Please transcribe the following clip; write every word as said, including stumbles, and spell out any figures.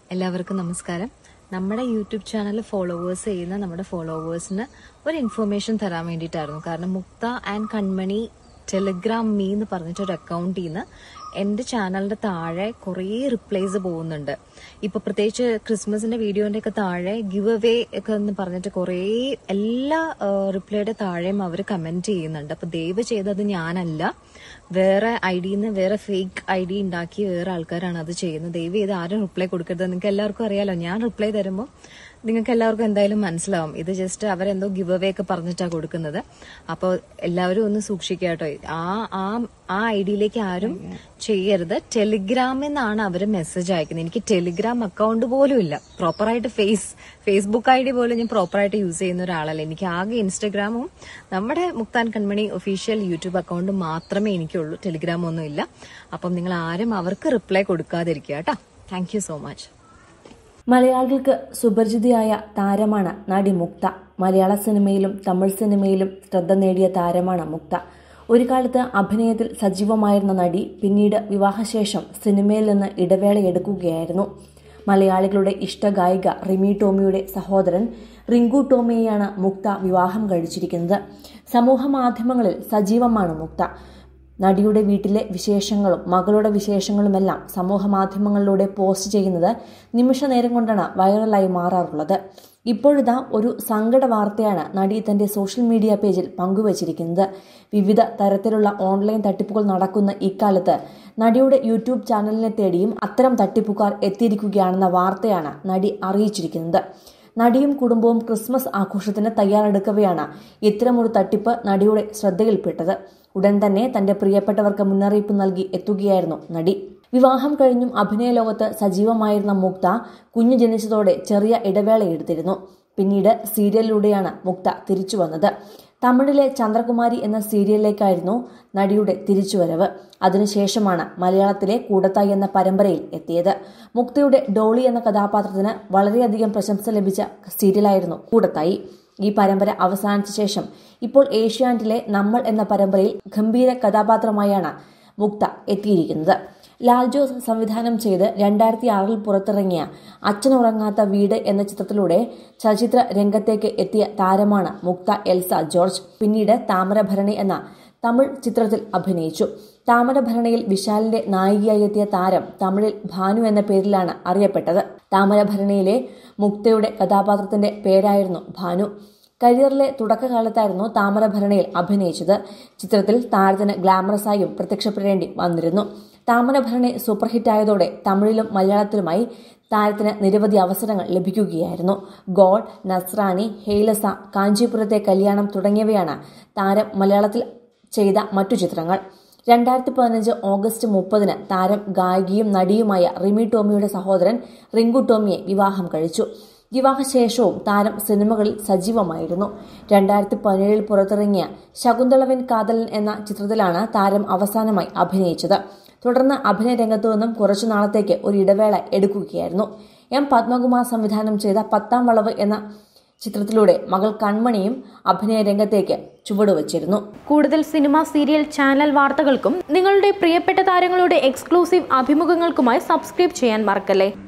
എല്ലാവർക്കും നമസ്കാരം. നമ്മുടെ യൂട്യൂബ് ചാനൽ ഫോളോവേഴ്സ് ചെയ്യുന്ന നമ്മുടെ ഫോളോവേഴ്സിന് ഒരു ഇൻഫർമേഷൻ തരാൻ വേണ്ടിയിട്ടായിരുന്നു. കാരണം മുക്ത ആൻഡ് കൺമണി ടെലിഗ്രാം മീ എന്ന് പറഞ്ഞിട്ടൊരു അക്കൗണ്ടിൽ നിന്ന് എന്റെ ചാനലിന്റെ താഴെ കുറേ റിപ്ലൈസ് പോകുന്നുണ്ട്. ഇപ്പൊ പ്രത്യേകിച്ച് ക്രിസ്മസിന്റെ വീഡിയോന്റെ ഒക്കെ താഴെ ഗിവ് അവേ ഒക്കെ എന്ന് പറഞ്ഞിട്ട് കുറേ എല്ലാ റിപ്ലൈയുടെ താഴെയും അവർ കമന്റ് ചെയ്യുന്നുണ്ട്. അപ്പൊ ദയവ് ചെയ്തത് ഞാനല്ല, വേറെ ഐ ഡിന്ന് വേറെ ഫേക്ക് ഐ ഡി ഉണ്ടാക്കി വേറെ ആൾക്കാരാണ് അത് ചെയ്യുന്നത്. ദയവ് ചെയ്ത് ആരും റിപ്ലൈ കൊടുക്കരുത്. നിങ്ങൾക്ക് എല്ലാവർക്കും അറിയാലോ, ഞാൻ റിപ്ലൈ തരുമ്പോൾ നിങ്ങൾക്ക് എല്ലാവർക്കും എന്തായാലും മനസ്സിലാവും ഇത് ജസ്റ്റ് അവരെന്തോ ഗിവ് അവേ ഒക്കെ പറഞ്ഞിട്ടാണ് കൊടുക്കുന്നത്. അപ്പോൾ എല്ലാവരും ഒന്ന് സൂക്ഷിക്കുക കേട്ടോ. ആ ആ ആ ഐ ഡിയിലേക്ക് ആരും ചെയ്യരുത്. ടെലിഗ്രാമിൽ നിന്നാണ് അവർ മെസ്സേജ് അയക്കുന്നത്. എനിക്ക് ടെലിഗ്രാം അക്കൗണ്ട് പോലും ഇല്ല. പ്രോപ്പറായിട്ട് ഫേസ് ഫേസ്ബുക്ക് ഐ ഡി പോലും ഞാൻ പ്രോപ്പറായിട്ട് യൂസ് ചെയ്യുന്ന ഒരാളല്ല. എനിക്ക് ആകെ ഇൻസ്റ്റഗ്രാമും നമ്മുടെ മുക്താൻ കൺമണി ഒഫീഷ്യൽ യൂട്യൂബ് അക്കൗണ്ടും മാത്രമേ എനിക്കുള്ളൂ. ടെലിഗ്രാം ഒന്നും ഇല്ല. അപ്പം നിങ്ങൾ ആരും അവർക്ക് റിപ്ലൈ കൊടുക്കാതിരിക്കുക കേട്ടോ. Thank you so much. മലയാളികൾക്ക് സുപരിചിതയായ താരമാണ് നടി മുക്ത. മലയാള സിനിമയിലും തമിഴ് സിനിമയിലും ശ്രദ്ധ നേടിയ താരമാണ് മുക്ത. ഒരു കാലത്ത് അഭിനയത്തിൽ സജീവമായിരുന്ന നടി പിന്നീട് വിവാഹശേഷം സിനിമയിൽ നിന്ന് ഇടവേളയെടുക്കുകയായിരുന്നു. മലയാളികളുടെ ഇഷ്ടഗായിക റിമി ടോമിയുടെ സഹോദരൻ റിങ്കു ടോമിയെയാണ് മുക്ത വിവാഹം കഴിച്ചിരിക്കുന്നത്. സമൂഹ മാധ്യമങ്ങളിൽ സജീവമാണ് മുക്ത. നടിയുടെ വീട്ടിലെ വിശേഷങ്ങളും മകളുടെ വിശേഷങ്ങളുമെല്ലാം സമൂഹ മാധ്യമങ്ങളിലൂടെ പോസ്റ്റ് ചെയ്യുന്നത് നിമിഷ നേരം കൊണ്ടാണ് വൈറലായി മാറാറുള്ളത്. ഇപ്പോഴിതാ ഒരു സങ്കട വാർത്തയാണ് നടി തന്റെ സോഷ്യൽ മീഡിയ പേജിൽ പങ്കുവച്ചിരിക്കുന്നത്. വിവിധ തരത്തിലുള്ള ഓൺലൈൻ തട്ടിപ്പുകൾ നടക്കുന്ന ഇക്കാലത്ത് നടിയുടെ യൂട്യൂബ് ചാനലിനെ തേടിയും അത്തരം തട്ടിപ്പുകാർ എത്തിയിരിക്കുകയാണെന്ന വാർത്തയാണ് നടി അറിയിച്ചിരിക്കുന്നത്. നടിയും കുടുംബവും ക്രിസ്മസ് ആഘോഷത്തിന് തയ്യാറെടുക്കവെയാണ് ഇത്തരമൊരു തട്ടിപ്പ് നടിയുടെ ശ്രദ്ധയിൽപ്പെട്ടത്. ഉടൻ തന്നെ തന്റെ പ്രിയപ്പെട്ടവർക്ക് മുന്നറിയിപ്പ് നൽകി എത്തുകയായിരുന്നു നടി. വിവാഹം കഴിഞ്ഞും അഭിനയ ലോകത്ത് സജീവമായിരുന്ന മുക്ത കുഞ്ഞു ജനിച്ചതോടെ ചെറിയ ഇടവേളയെടുത്തിരുന്നു. പിന്നീട് സീരിയലിലൂടെയാണ് മുക്ത തിരിച്ചു വന്നത്. തമിഴിലെ ചന്ദ്രകുമാരി എന്ന സീരിയലിലേക്കായിരുന്നു നടിയുടെ തിരിച്ചുവരവ്. അതിനുശേഷമാണ് മലയാളത്തിലെ കൂടത്തായി എന്ന പരമ്പരയിൽ എത്തിയത്. മുക്തയുടെ ഡോളി എന്ന കഥാപാത്രത്തിന് വളരെയധികം പ്രശംസ ലഭിച്ച സീരിയലായിരുന്നു കൂടത്തായി. ഈ പരമ്പര അവസാനിച്ച ശേഷം ഇപ്പോൾ ഏഷ്യാനെറ്റിലെ നമ്മൾ എന്ന പരമ്പരയിൽ ഗംഭീര കഥാപാത്രമായാണ് മുക്ത എത്തിയിരിക്കുന്നത്. ലാൽ ജോസ് സംവിധാനം ചെയ്ത് രണ്ടായിരത്തി ആറിൽ പുറത്തിറങ്ങിയ അച്ഛനുറങ്ങാത്ത വീട് എന്ന ചിത്രത്തിലൂടെ ചലച്ചിത്ര രംഗത്തേക്ക് എത്തിയ താരമാണ് മുക്ത എൽസ ജോർജ്. പിന്നീട് താമരഭരണി എന്ന തമിഴ് ചിത്രത്തിൽ അഭിനയിച്ചു. താമരഭരണിയിൽ വിശാലിന്റെ നായികയായി എത്തിയ താരം തമിഴിൽ ഭാനു എന്ന പേരിലാണ് അറിയപ്പെട്ടത്. താമരഭരണിയിലെ മുക്തയുടെ കഥാപാത്രത്തിന്റെ പേരായിരുന്നു ഭാനു. കരിയറിലെ തുടക്കകാലത്തായിരുന്നു താമരഭരണിയിൽ അഭിനയിച്ചത്. ചിത്രത്തിൽ താരത്തിന് ഗ്ലാമറസായും പ്രത്യക്ഷപ്പെടേണ്ടി വന്നിരുന്നു. താമരഭരണി സൂപ്പർ ഹിറ്റായതോടെ തമിഴിലും മലയാളത്തിലുമായി താരത്തിന് നിരവധി അവസരങ്ങൾ ലഭിക്കുകയായിരുന്നു. ഗോൾ, നസ്രാനി, ഹെയ്ലസ, കാഞ്ചീപുരത്തെ കല്യാണം തുടങ്ങിയവയാണ് താരം മലയാളത്തിൽ ചെയ്ത മറ്റു ചിത്രങ്ങൾ. രണ്ടായിരത്തി പതിനഞ്ച് ഓഗസ്റ്റ് മുപ്പതിന് താരം ഗായികയും നടിയുമായ റിമി ടോമിയുടെ സഹോദരൻ റിങ്കു ടോമിയെ വിവാഹം കഴിച്ചു. വിവാഹശേഷവും താരം സിനിമകളിൽ സജീവമായിരുന്നു. രണ്ടായിരത്തി പതിനേഴിൽ പുറത്തിറങ്ങിയ ശകുന്തളവൻ കാതലൻ എന്ന ചിത്രത്തിലാണ് താരം അവസാനമായി അഭിനയിച്ചത്. തുടർന്ന് അഭിനയ രംഗത്തു നിന്നും കുറച്ചു നാളത്തേക്ക് ഒരു ഇടവേള എടുക്കുകയായിരുന്നു. എം പത്മകുമാർ സംവിധാനം ചെയ്ത പത്താം വളവ് എന്ന ചിത്രത്തിലൂടെ മകൾ കൺമണിയും അഭിനയ രംഗത്തേക്ക് ചുവടുവച്ചിരുന്നു. കൂടുതൽ സിനിമ, സീരിയൽ, ചാനൽ വാർത്തകൾക്കും നിങ്ങളുടെ പ്രിയപ്പെട്ട താരങ്ങളുടെ എക്സ്ക്ലൂസീവ് അഭിമുഖങ്ങൾക്കുമായി സബ്സ്ക്രൈബ് ചെയ്യാൻ മറക്കല്ലേ.